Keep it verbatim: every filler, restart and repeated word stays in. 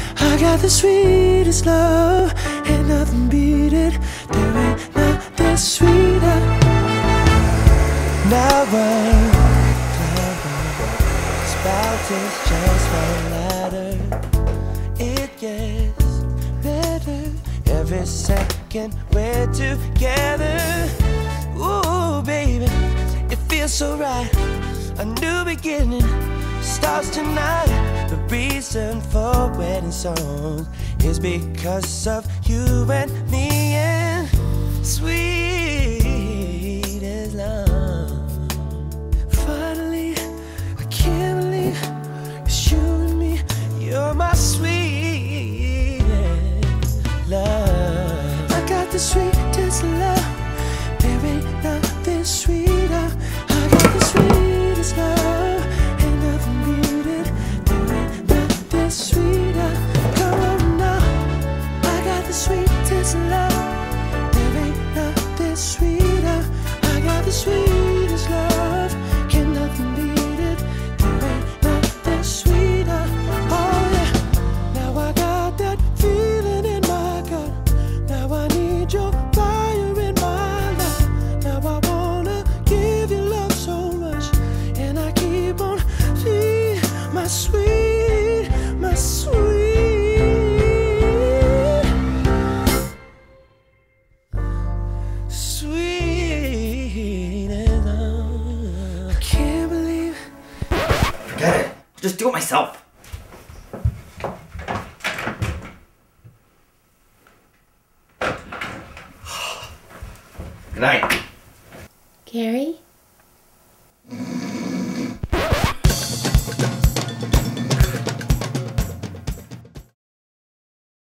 I got the sweetest love, ain't nothing beat it. There ain't nothing sweeter. Never, never. Spout is just one ladder. It gets better every second we're together. Ooh, baby, it feels so right. A new beginning starts tonight. The reason for wedding songs is because of you and me, and sweet as love. Finally, I can't believe it's you and me. You're my sweetest love. I got the sweetest love. There ain't nothing sweeter. I got the sweetest love. Ain't nothing beat it. There ain't nothing sweeter. Come on now. I got the sweetest love. There ain't nothing sweeter. I got the sweetest love. Can nothing beat it. There ain't nothing sweeter. Oh yeah. Now I got that feeling in my gut. Now I need your fire in my life. Now I wanna give you love so much, and I keep on feeling my sweet, my sweet, sweet love. I can't believe. Forget it. Just do it myself.